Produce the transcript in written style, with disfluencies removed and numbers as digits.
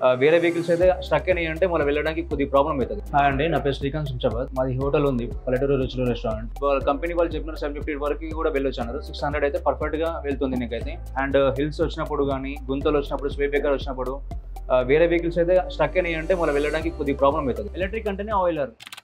వేరే వెహికల్స్ అయితే స్ట్రక్ అయినాయి అంటే మనం వెళ్ళడానికి కొద్దిగా ప్రాబ్లం అవుతుంది. అండి, నా పేరు శ్రీకాంత్ శంషాబాద్. మాది హోటల్ ఉంది, పల్లెటూరు రుచులు రెస్టారెంట్. వాళ్ళ కంపెనీ వాళ్ళు చెప్పిన 750 వరకు కూడా వెళ్ళొచ్చు అన్నారు. 600 అయితే పర్ఫెక్ట్ గా వెళ్తుంది నీకైతే. అండ్ హిల్స్ వచ్చినప్పుడు కానీ, గుంతలు వచ్చినప్పుడు, స్వే బ్రేకర్ వచ్చినప్పుడు వేరే వెహికల్స్ అయితే స్ట్రక్ అయినాయి అంటే మనం వెళ్ళడానికి కొద్దిగా ప్రాబ్లం అవుతుంది. ఎలక్ట్రిక్ అంటేనే ఆయిలర్.